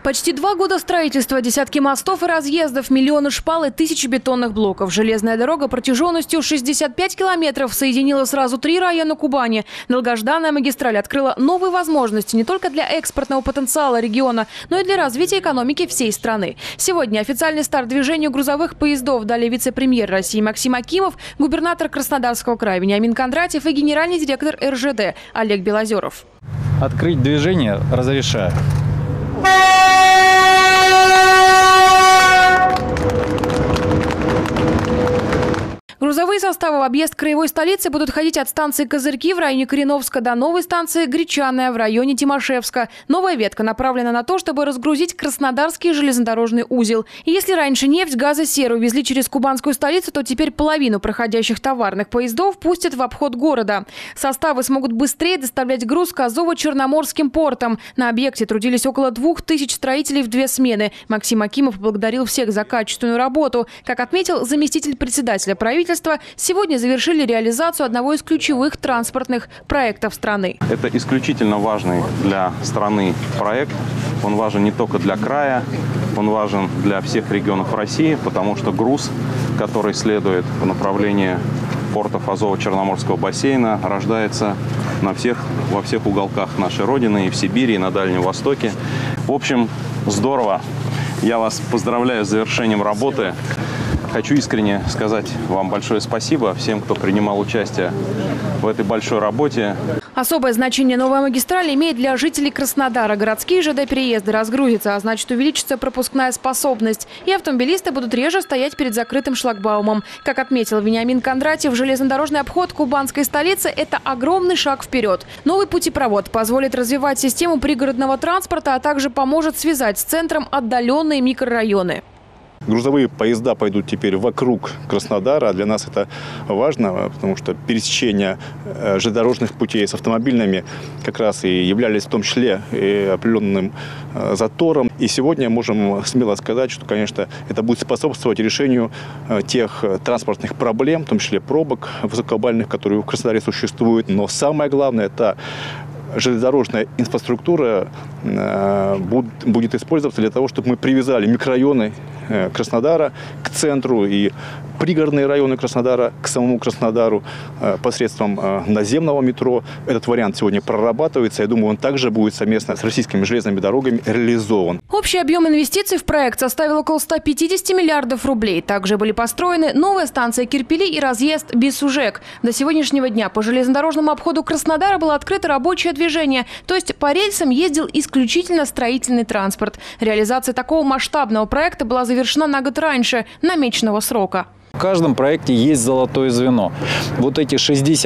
Почти 2 года строительства, десятки мостов и разъездов, миллионы шпал и тысячи бетонных блоков. Железная дорога протяженностью 65 километров соединила сразу 3 района Кубани. Долгожданная магистраль открыла новые возможности не только для экспортного потенциала региона, но и для развития экономики всей страны. Сегодня официальный старт движению грузовых поездов дали вице-премьер России Максим Акимов, губернатор Краснодарского края Вениамин Кондратьев и генеральный директор РЖД Олег Белозеров. Открыть движение разрешаю. Грузовые составы в объезд краевой столицы будут ходить от станции Козырьки в районе Кореновска до новой станции Гречаная в районе Тимошевска. Новая ветка направлена на то, чтобы разгрузить Краснодарский железнодорожный узел. И если раньше нефть, газ и серу везли через кубанскую столицу, то теперь половину проходящих товарных поездов пустят в обход города. Составы смогут быстрее доставлять груз к Азово-Черноморским портам. На объекте трудились около 2000 строителей в 2 смены. Максим Акимов поблагодарил всех за качественную работу. Как отметил заместитель председателя правительства, сегодня завершили реализацию одного из ключевых транспортных проектов страны. Это исключительно важный для страны проект. Он важен не только для края, он важен для всех регионов России, потому что груз, который следует в направлении портов Азово-Черноморского бассейна, рождается во всех уголках нашей Родины, и в Сибири, и на Дальнем Востоке. В общем, здорово. Я вас поздравляю с завершением работы. Хочу искренне сказать вам большое спасибо всем, кто принимал участие в этой большой работе. Особое значение новая магистраль имеет для жителей Краснодара. Городские ЖД-переезды разгрузятся, а значит увеличится пропускная способность. И автомобилисты будут реже стоять перед закрытым шлагбаумом. Как отметил Вениамин Кондратьев, железнодорожный обход кубанской столицы – это огромный шаг вперед. Новый путепровод позволит развивать систему пригородного транспорта, а также поможет связать с центром отдаленные микрорайоны. Грузовые поезда пойдут теперь вокруг Краснодара. Для нас это важно, потому что пересечение железнодорожных путей с автомобильными как раз и являлись в том числе и определенным затором. И сегодня можем смело сказать, что, конечно, это будет способствовать решению тех транспортных проблем, в том числе пробок высокобальных, которые в Краснодаре существуют. Но самое главное – это железнодорожная инфраструктура будет использоваться для того, чтобы мы привязали микрорайоны Краснодара к центру и пригородные районы Краснодара к самому Краснодару посредством наземного метро. Этот вариант сегодня прорабатывается. Я думаю, он также будет совместно с российскими железными дорогами реализован. Общий объем инвестиций в проект составил около 150 миллиардов рублей. Также были построены новая станция Кирпили и разъезд Бисужек. До сегодняшнего дня по железнодорожному обходу Краснодара было открыто рабочее движение. То есть по рельсам ездил исключительно строительный транспорт. Реализация такого масштабного проекта была завершена на год раньше намеченного срока. В каждом проекте есть золотое звено. Вот эти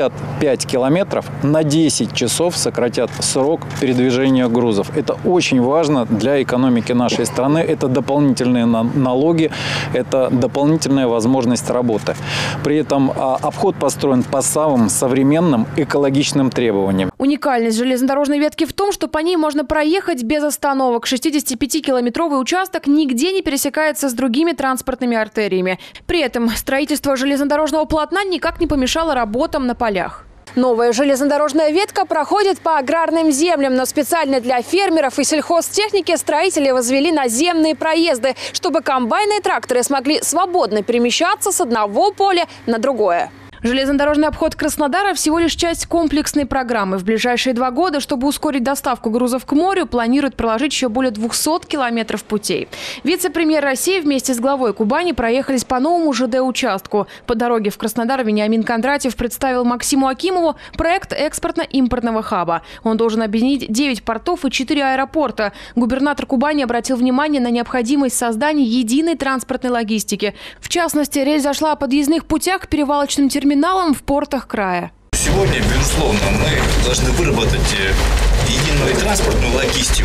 65 километров на 10 часов сократят срок передвижения грузов. Это очень важно для экономики нашей страны. Это дополнительные налоги, это дополнительная возможность работы. При этом обход построен по самым современным экологичным требованиям. Уникальность железнодорожной ветки в том, что по ней можно проехать без остановок. 65-километровый участок нигде не пересекается с другими транспортными артериями. При этом строительство железнодорожного полотна никак не помешало работам на полях. Новая железнодорожная ветка проходит по аграрным землям, но специально для фермеров и сельхозтехники строители возвели наземные проезды, чтобы комбайны и тракторы смогли свободно перемещаться с одного поля на другое. Железнодорожный обход Краснодара – всего лишь часть комплексной программы. В ближайшие 2 года, чтобы ускорить доставку грузов к морю, планируют проложить еще более 200 километров путей. Вице-премьер России вместе с главой Кубани проехались по новому ЖД-участку. По дороге в Краснодар Вениамин Кондратьев представил Максиму Акимову проект экспортно-импортного хаба. Он должен объединить 9 портов и 4 аэропорта. Губернатор Кубани обратил внимание на необходимость создания единой транспортной логистики. В частности, речь зашла о подъездных путях к перевалочным терминалам в портах края. Сегодня, безусловно, мы должны выработать единую транспортную логистику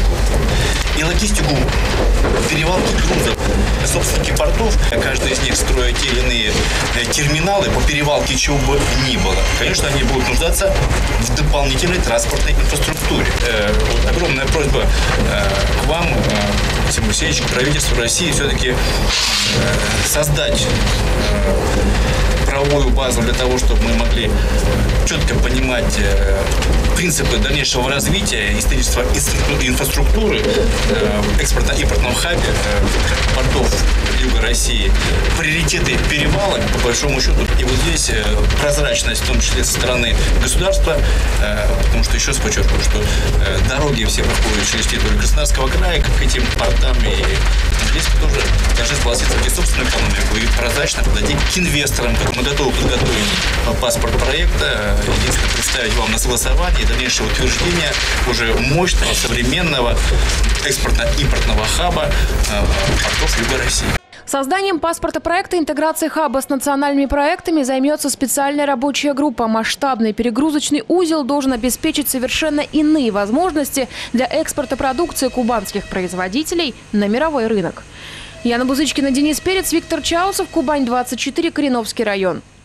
и логистику перевалки грузов. Собственники портов, каждый из них строит те или иные терминалы по перевалке чего бы ни было. Конечно, они будут нуждаться в дополнительной транспортной инфраструктуре. Огромная просьба к вам, тем Алексеевич, правительству России все-таки создать правовую базу для того, чтобы мы могли четко понимать принципы дальнейшего развития и строительства инфраструктуры экспортно-импортном хабе портов Юга России, приоритеты перевалок, по большому счету. И вот здесь прозрачность, в том числе со стороны государства, потому что, еще раз подчеркиваю, что дороги все проходят через территорию Краснодарского края, к этим портам, и здесь мы тоже должны согласиться в собственную экономику и прозрачно подойти к инвесторам. Мы готовы подготовить паспорт проекта, единственное, представить вам на согласование и дальнейшее утверждение уже мощного, современного экспортно-импортного хаба портов Юга России. Созданием паспорта проекта интеграции хаба с национальными проектами займется специальная рабочая группа. Масштабный перегрузочный узел должен обеспечить совершенно иные возможности для экспорта продукции кубанских производителей на мировой рынок. Яна Бузычкина, Денис Перец, Виктор Чаусов, Кубань 24, Кореновский район.